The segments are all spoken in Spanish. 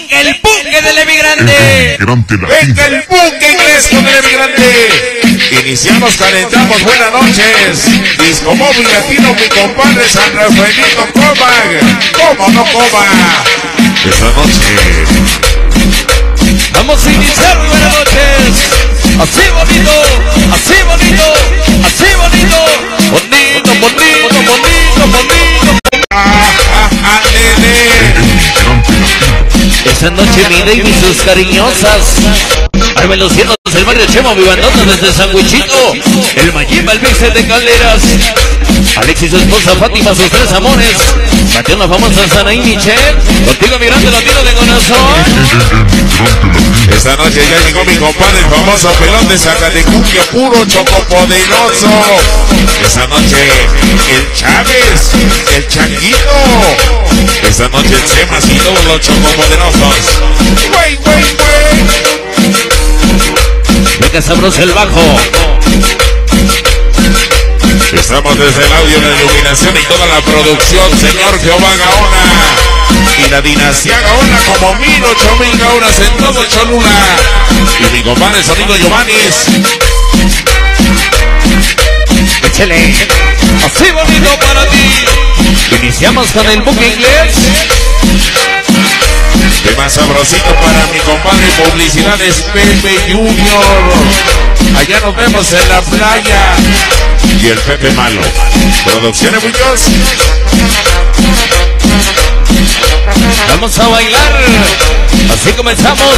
Venga el buque del emigrante. Venga el buque inglés con el emigrante. Iniciamos, calentamos, buenas noches. Disco Móvil Latino, mi compadre San Rafaelito Coman. ¿Cómo no coma? Esta noche Vamos a iniciar, buenas noches. Así bonito, así bonito, así bonito. Bonito, bonito, bonito, bonito. Esta noche mi David y sus cariñosas. Armen los cielos del barrio Chemo, mi bandota desde Sandwichito. El Mayimba, el Mixer de Calderas. Alexis, su esposa Fátima, sus tres amores. Mateo, la famosa Sanaí Michelle. Contigo, migrante latino de corazón. esta noche ya llegó mi compadre, el famoso pelón de Zacatecumbia, puro chocopoderoso. Esta noche el Chávez, el Changuito. Esta noche el Chemas y todos los chocopoderosos. ¡Güey, güey, güey! Venga sabroso el bajo. Estamos desde el audio, la iluminación y toda la producción, señor Jehová Gaona. Y la dinastía Gaona como 1000, 8000 Gaonas en todo Cholula. Y mi compadre sonido Giovannis. Échale. Así bonito para ti. Iniciamos con el buque inglés. Tema sabrosito para mi compadre, publicidades Pepe Junior. Allá nos vemos en la playa. Y el Pepe Malo. Producciones Muñoz. Vamos a bailar. Así comenzamos.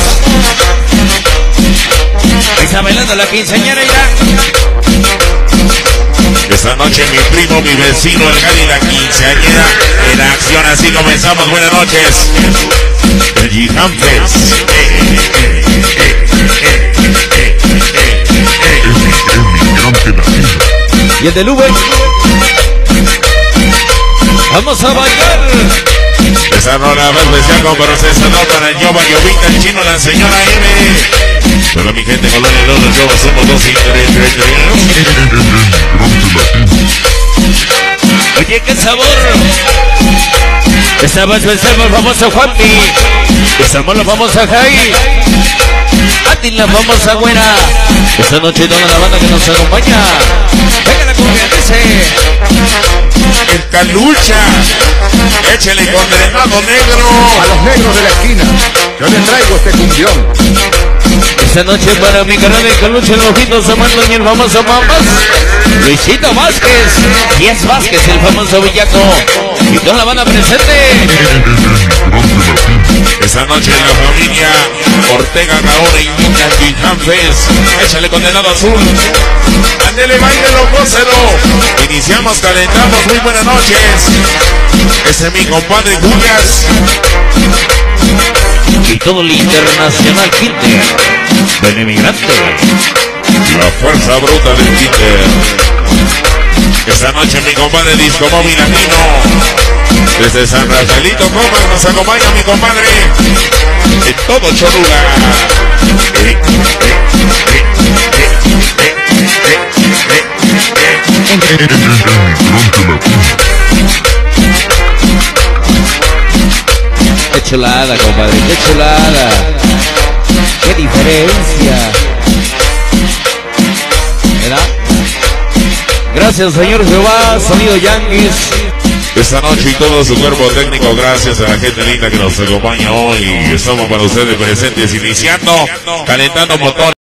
Está bailando la quinceañera ya. Esta noche mi primo, mi vecino, el Gary, la quinceañera en acción. Así comenzamos. Buenas noches. El Gigantes. Y el del V. Vamos a bailar. Esa rola va especial con procesador para el Yoba, Yovita, el Chino, la señora M. Pero mi gente, Colonia, los Yoba, somos 2 y 3. Oye, qué sabor. Esta va especial por el famoso Juanpi. Estamos la famosa Jai. Ati, la famosa Güera. Esta noche toda la banda que nos acompaña. Venga la cumbia, dice. El Calucha. Échale con drenado negro. A los negros de la esquina, yo les traigo este cumbión. Esta noche para mi canal de Calucha, el Ojitos Amando y el famoso Mamas. Luisito Vázquez. Y es Vázquez, el famoso Villaco. Y toda la banda presente. Esta noche en la familia Ortega Gaona y Niña Gigantes. Échale condenado azul. Ándele, bailelo, gócelo. Iniciamos, calentamos, muy buenas noches. Ese es mi compadre Julias. Y todo el internacional Kinder del emigrante. La fuerza bruta del Kinder. Esta noche mi compadre Disco Móvil Latino. Desde San Rafaelito Coman nos acompaña mi compadre. En todo Cholula. Qué chulada, compadre, qué chulada. Qué diferencia. ¿Verdad? Gracias, señor Jehová, sonido Yanguis. Esta noche y todo su cuerpo técnico, gracias a la gente linda que nos acompaña hoy. Estamos para ustedes presentes, iniciando, calentando motor.